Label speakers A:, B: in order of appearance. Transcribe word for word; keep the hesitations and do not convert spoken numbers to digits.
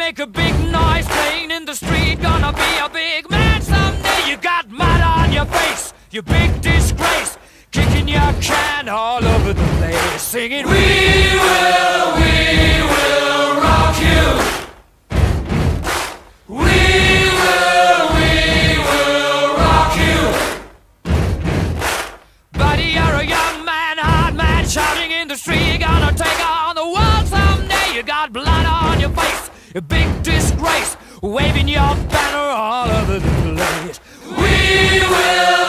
A: make a big noise playing in the street. Gonna be a big man someday. You got mud on your face, you big disgrace. Kicking your can all over the place, singing, we will, we will rock you. We will, we will rock you. Buddy, you're a young man, hard man, shouting in the street. You're gonna take on the world someday. You got blood on your face, a big disgrace, waving your banner all over the place. We will